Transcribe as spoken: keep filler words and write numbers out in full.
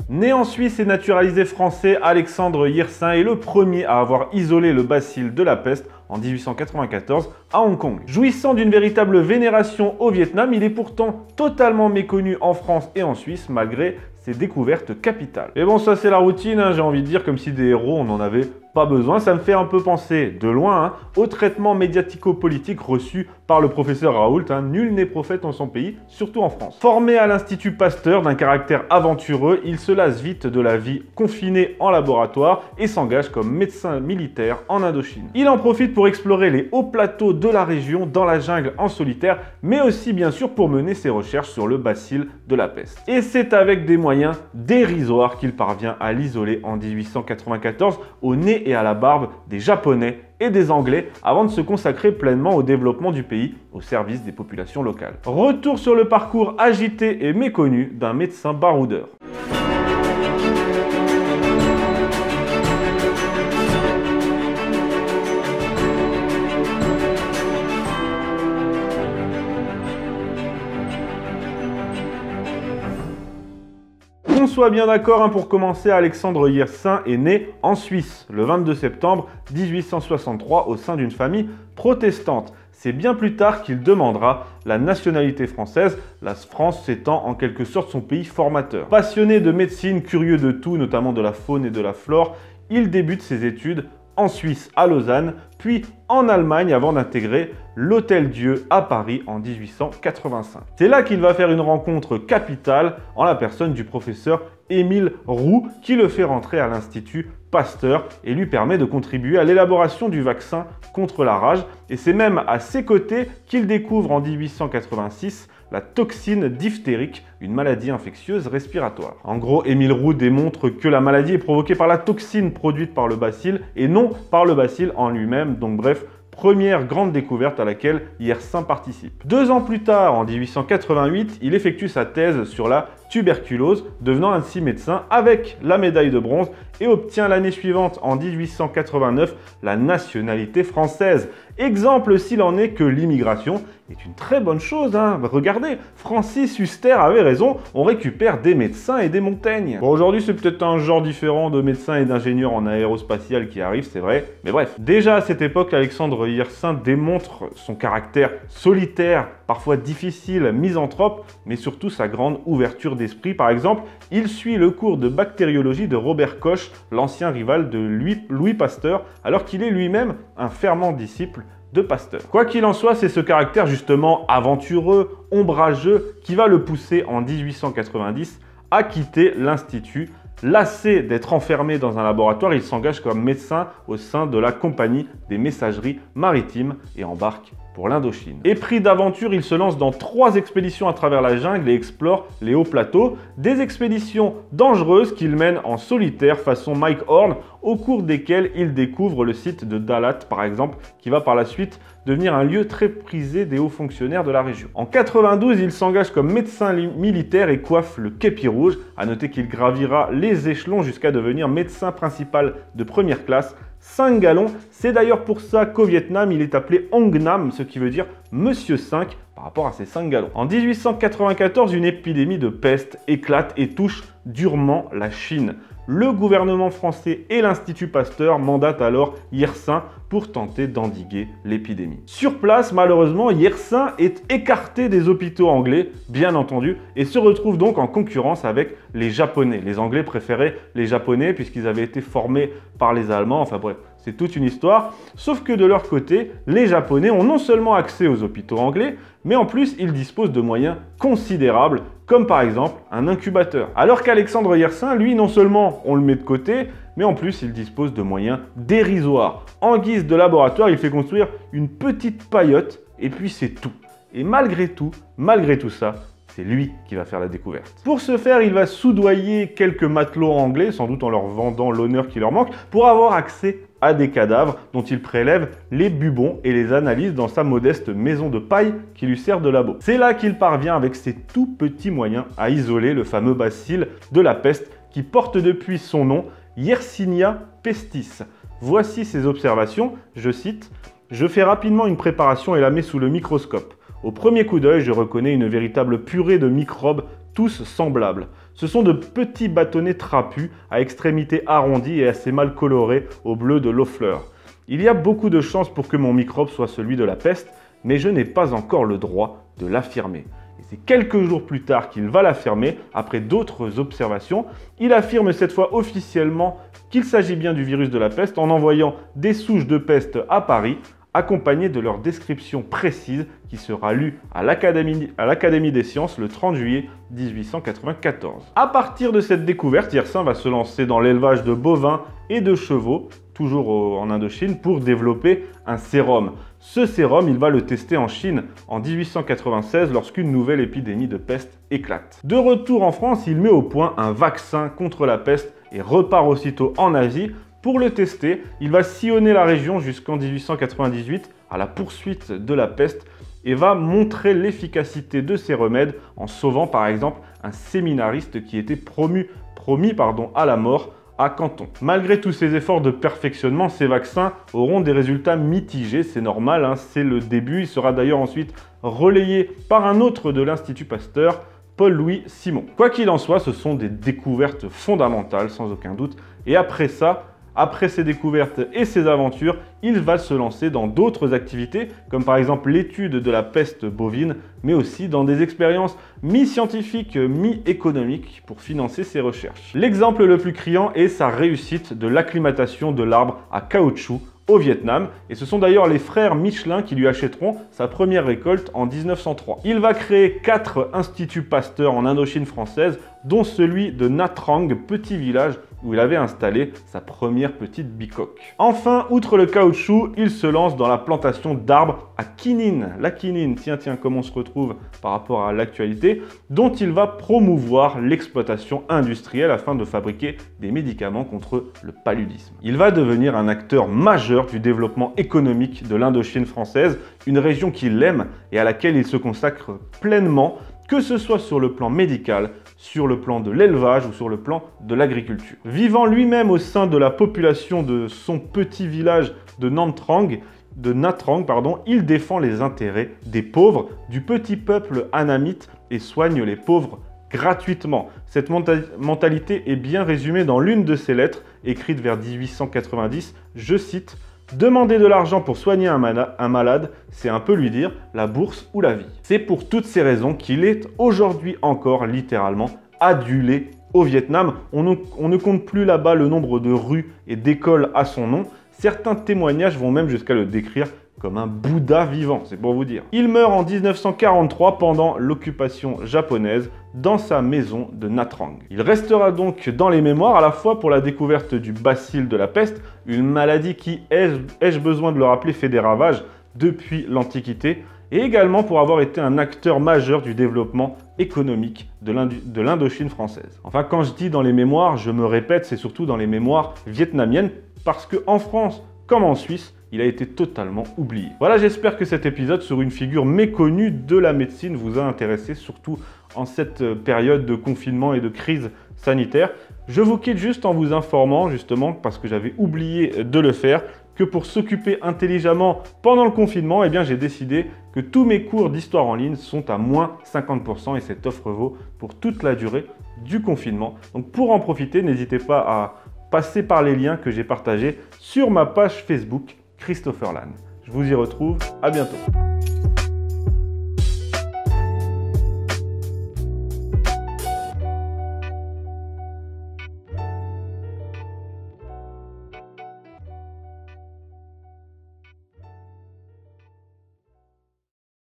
Né en Suisse et naturalisé français, Alexandre Yersin est le premier à avoir isolé le bacille de la peste en mille huit cent quatre-vingt-quatorze à Hong Kong. Jouissant d'une véritable vénération au Vietnam, il est pourtant totalement méconnu en France et en Suisse malgré ses découvertes capitales. Et bon, ça c'est la routine, hein, j'ai envie de dire, comme si des héros on n'en avait pas besoin. Ça me fait un peu penser, de loin, hein, au traitement médiatico-politique reçu par le professeur Raoult. Hein. Nul n'est prophète en son pays, surtout en France. Formé à l'Institut Pasteur, d'un caractère aventureux, il se lasse vite de la vie confinée en laboratoire et s'engage comme médecin militaire en Indochine. Il en profite pour explorer les hauts plateaux de la région dans la jungle en solitaire, mais aussi bien sûr pour mener ses recherches sur le bacille de la peste. Et c'est avec des moyens dérisoires qu'il parvient à l'isoler en mille huit cent quatre-vingt-quatorze au nez et à la barbe des Japonais et des Anglais avant de se consacrer pleinement au développement du pays au service des populations locales. Retour sur le parcours agité et méconnu d'un médecin baroudeur. On soit bien d'accord, hein, pour commencer, Alexandre Yersin est né en Suisse le vingt-deux septembre mille huit cent soixante-trois au sein d'une famille protestante. C'est bien plus tard qu'il demandera la nationalité française, la France étant en quelque sorte son pays formateur. Passionné de médecine, curieux de tout, notamment de la faune et de la flore, il débute ses études en Suisse à Lausanne, puis en Allemagne avant d'intégrer l'Hôtel Dieu à Paris en mille huit cent quatre-vingt-cinq. C'est là qu'il va faire une rencontre capitale en la personne du professeur Émile Roux qui le fait rentrer à l'Institut Pasteur et lui permet de contribuer à l'élaboration du vaccin contre la rage. Et c'est même à ses côtés qu'il découvre en mille huit cent quatre-vingt-six la toxine diphtérique, une maladie infectieuse respiratoire. En gros, Émile Roux démontre que la maladie est provoquée par la toxine produite par le bacille et non par le bacille en lui-même. Donc bref, première grande découverte à laquelle Yersin participe. Deux ans plus tard, en mille huit cent quatre-vingt-huit, il effectue sa thèse sur la tuberculose, devenant ainsi médecin avec la médaille de bronze et obtient l'année suivante, en mille huit cent quatre-vingt-neuf, la nationalité française. Exemple s'il en est que l'immigration est une très bonne chose. Hein. Regardez, Francis Huster avait raison, on récupère des médecins et des Montaigne. Bon, aujourd'hui, c'est peut-être un genre différent de médecins et d'ingénieurs en aérospatial qui arrive, c'est vrai, mais bref. Déjà à cette époque, Alexandre Yersin démontre son caractère solitaire, parfois difficile, misanthrope, mais surtout sa grande ouverture d'esprit. Par exemple, il suit le cours de bactériologie de Robert Koch, l'ancien rival de Louis Pasteur, alors qu'il est lui-même un fervent disciple de Pasteur. Quoi qu'il en soit, c'est ce caractère justement aventureux, ombrageux, qui va le pousser en mille huit cent quatre-vingt-dix à quitter l'Institut. Lassé d'être enfermé dans un laboratoire, il s'engage comme médecin au sein de la compagnie des messageries maritimes et embarque pour l'Indochine. Épris d'aventure, il se lance dans trois expéditions à travers la jungle et explore les hauts plateaux. Des expéditions dangereuses qu'il mène en solitaire façon Mike Horn, au cours desquelles il découvre le site de Dalat par exemple, qui va par la suite devenir un lieu très prisé des hauts fonctionnaires de la région. En quatre-vingt-douze, il s'engage comme médecin militaire et coiffe le képi rouge. À noter qu'il gravira les échelons jusqu'à devenir médecin principal de première classe. cinq gallons, c'est d'ailleurs pour ça qu'au Vietnam, il est appelé Ong Nam, ce qui veut dire Monsieur cinq par rapport à ses cinq gallons. En mille huit cent quatre-vingt-quatorze, une épidémie de peste éclate et touche durement la Chine. Le gouvernement français et l'Institut Pasteur mandatent alors Yersin pour tenter d'endiguer l'épidémie. Sur place, malheureusement, Yersin est écarté des hôpitaux anglais, bien entendu, et se retrouve donc en concurrence avec les Japonais. Les Anglais préféraient les Japonais puisqu'ils avaient été formés par les Allemands, enfin bref, c'est toute une histoire. Sauf que de leur côté, les Japonais ont non seulement accès aux hôpitaux anglais, mais en plus, ils disposent de moyens considérables, comme par exemple un incubateur. Alors qu'Alexandre Yersin, lui, non seulement on le met de côté, mais en plus, il dispose de moyens dérisoires. En guise de laboratoire, il fait construire une petite paillote, et puis c'est tout. Et malgré tout, malgré tout ça, c'est lui qui va faire la découverte. Pour ce faire, il va soudoyer quelques matelots anglais, sans doute en leur vendant l'honneur qui leur manque, pour avoir accès à des cadavres dont il prélève les bubons et les analyse dans sa modeste maison de paille qui lui sert de labo. C'est là qu'il parvient avec ses tout petits moyens à isoler le fameux bacille de la peste qui porte depuis son nom, Yersinia pestis. Voici ses observations, je cite: « Je fais rapidement une préparation et la mets sous le microscope. Au premier coup d'œil, je reconnais une véritable purée de microbes, tous semblables. Ce sont de petits bâtonnets trapus, à extrémités arrondies et assez mal colorés au bleu de l'eau-fleur. Il y a beaucoup de chances pour que mon microbe soit celui de la peste, mais je n'ai pas encore le droit de l'affirmer. Et c'est quelques jours plus tard qu'il va l'affirmer, après d'autres observations. Il affirme cette fois officiellement qu'il s'agit bien du virus de la peste en envoyant des souches de peste à Paris, accompagnées de leur description précise qui sera lue à l'Académie à l'Académie des sciences le trente juillet mille huit cent quatre-vingt-quatorze. À partir de cette découverte, Yersin va se lancer dans l'élevage de bovins et de chevaux, toujours en Indochine, pour développer un sérum. Ce sérum, il va le tester en Chine en mille huit cent quatre-vingt-seize lorsqu'une nouvelle épidémie de peste éclate. De retour en France, il met au point un vaccin contre la peste et repart aussitôt en Asie. Pour le tester, il va sillonner la région jusqu'en mille huit cent quatre-vingt-dix-huit à la poursuite de la peste et va montrer l'efficacité de ces remèdes en sauvant par exemple un séminariste qui était promu, promis pardon, à la mort à Canton. Malgré tous ces efforts de perfectionnement, ces vaccins auront des résultats mitigés, c'est normal, hein, c'est le début. Il sera d'ailleurs ensuite relayé par un autre de l'Institut Pasteur, Paul-Louis Simon. Quoi qu'il en soit, ce sont des découvertes fondamentales, sans aucun doute. Et après ça, après ces découvertes et ces aventures, il va se lancer dans d'autres activités, comme par exemple l'étude de la peste bovine, mais aussi dans des expériences mi-scientifiques, mi-économiques pour financer ses recherches. L'exemple le plus criant est sa réussite de l'acclimatation de l'arbre à caoutchouc au Vietnam, et ce sont d'ailleurs les frères Michelin qui lui achèteront sa première récolte en mille neuf cent trois. Il va créer quatre instituts Pasteur en Indochine française, dont celui de Nha Trang, petit village où il avait installé sa première petite bicoque. Enfin, outre le caoutchouc, il se lance dans la plantation d'arbres à quinine. La quinine, tiens, tiens, comment on se retrouve par rapport à l'actualité, dont il va promouvoir l'exploitation industrielle afin de fabriquer des médicaments contre le paludisme. Il va devenir un acteur majeur du développement économique de l'Indochine française, une région qu'il aime et à laquelle il se consacre pleinement, que ce soit sur le plan médical, sur le plan de l'élevage ou sur le plan de l'agriculture. Vivant lui-même au sein de la population de son petit village de Nha Trang, de Nha Trang, pardon, il défend les intérêts des pauvres, du petit peuple annamite et soigne les pauvres gratuitement. Cette mentalité est bien résumée dans l'une de ses lettres, écrite vers mille huit cent quatre-vingt-dix, je cite: « Demander de l'argent pour soigner un, un malade, c'est un peu lui dire la bourse ou la vie. » C'est pour toutes ces raisons qu'il est aujourd'hui encore littéralement adulé au Vietnam. On ne, on ne compte plus là-bas le nombre de rues et d'écoles à son nom. Certains témoignages vont même jusqu'à le décrire comme un Bouddha vivant, c'est pour vous dire. Il meurt en mille neuf cent quarante-trois pendant l'occupation japonaise dans sa maison de Nha Trang. Il restera donc dans les mémoires à la fois pour la découverte du bacille de la peste, une maladie qui, ai-je besoin de le rappeler, fait des ravages depuis l'Antiquité, et également pour avoir été un acteur majeur du développement économique de l'Indochine française. Enfin, quand je dis dans les mémoires, je me répète, c'est surtout dans les mémoires vietnamiennes, parce qu'en France, comme en Suisse, il a été totalement oublié. Voilà, j'espère que cet épisode sur une figure méconnue de la médecine vous a intéressé, surtout en cette période de confinement et de crise sanitaire. Je vous quitte juste en vous informant, justement, parce que j'avais oublié de le faire, que pour s'occuper intelligemment pendant le confinement, eh bien, j'ai décidé que tous mes cours d'histoire en ligne sont à moins cinquante pour cent et cette offre vaut pour toute la durée du confinement. Donc pour en profiter, n'hésitez pas à passer par les liens que j'ai partagés sur ma page Facebook Christopher Lannes. Je vous y retrouve, à bientôt.